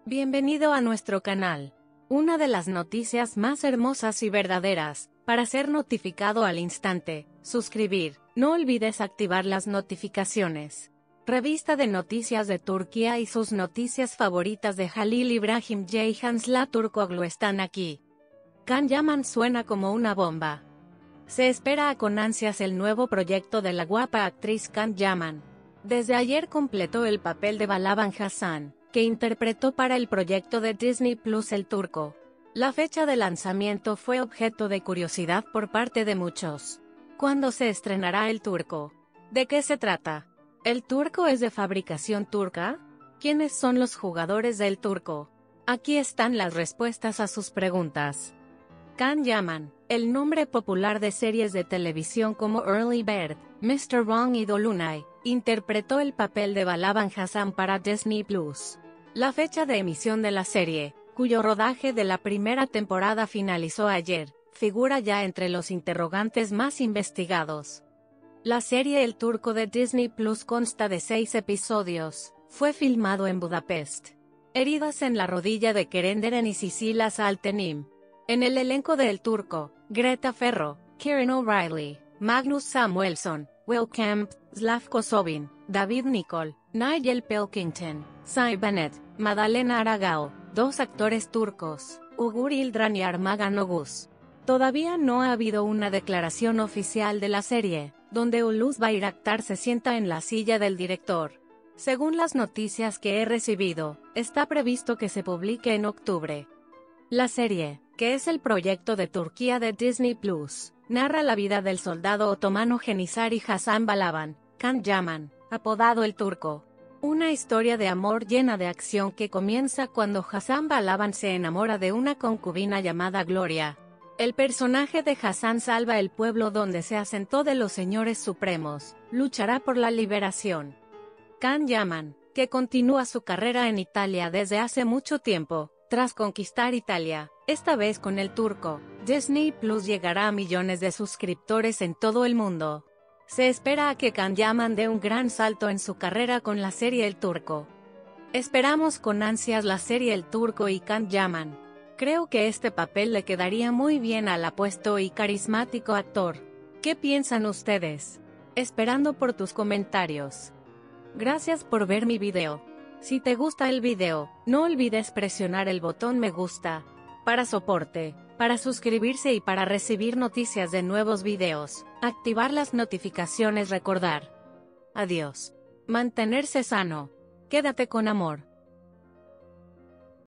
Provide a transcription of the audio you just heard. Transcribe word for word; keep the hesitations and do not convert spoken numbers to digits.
Bienvenido a nuestro canal. Una de las noticias más hermosas y verdaderas, para ser notificado al instante, suscribir, no olvides activar las notificaciones. Revista de noticias de Turquía y sus noticias favoritas de Halil İbrahim Ceyhan'la Turkoglu están aquí. Can Yaman suena como una bomba. Se espera con ansias el nuevo proyecto de la guapa actriz Can Yaman. Desde ayer completó el papel de Balaban Hasan, que interpretó para el proyecto de Disney Plus El Turco. La fecha de lanzamiento fue objeto de curiosidad por parte de muchos. ¿Cuándo se estrenará El Turco? ¿De qué se trata? ¿El Turco es de fabricación turca? ¿Quiénes son los jugadores del Turco? Aquí están las respuestas a sus preguntas. Can Yaman, el nombre popular de series de televisión como Early Bird, mister Wrong y Dolunay, interpretó el papel de Balaban Hasan para Disney Plus. La fecha de emisión de la serie, cuyo rodaje de la primera temporada finalizó ayer, figura ya entre los interrogantes más investigados. La serie El Turco de Disney Plus consta de seis episodios, fue filmado en Budapest. Heridas en la rodilla de Kerenderen y Sicilia Saltenim. En el elenco de El Turco, Greta Ferro, Kieran O'Reilly, Magnus Samuelsson, Will Kemp, Slavko Sobin, David Nicol, Nigel Pilkington, Cy Bennett, Madalena Aragao, dos actores turcos, Ugur Yildirim y Armağan Oğuz. Todavía no ha habido una declaración oficial de la serie, donde Hulusi Bayraktar se sienta en la silla del director. Según las noticias que he recibido, está previsto que se publique en octubre. La serie, que es el proyecto de Turquía de Disney Plus, narra la vida del soldado otomano Janissary Hasan Balaban, Can Yaman, apodado El Turco. Una historia de amor llena de acción que comienza cuando Hasan Balaban se enamora de una concubina llamada Gloria. El personaje de Hasan salva el pueblo donde se asentó de los señores supremos, luchará por la liberación. Can Yaman, que continúa su carrera en Italia desde hace mucho tiempo, tras conquistar Italia, esta vez con El Turco, Disney Plus llegará a millones de suscriptores en todo el mundo. Se espera a que Can Yaman dé un gran salto en su carrera con la serie El Turco. Esperamos con ansias la serie El Turco y Can Yaman. Creo que este papel le quedaría muy bien al apuesto y carismático actor. ¿Qué piensan ustedes? Esperando por tus comentarios. Gracias por ver mi video. Si te gusta el video, no olvides presionar el botón me gusta, para soporte, para suscribirse y para recibir noticias de nuevos videos, activar las notificaciones recordar. Adiós. Mantenerse sano. Quédate con amor.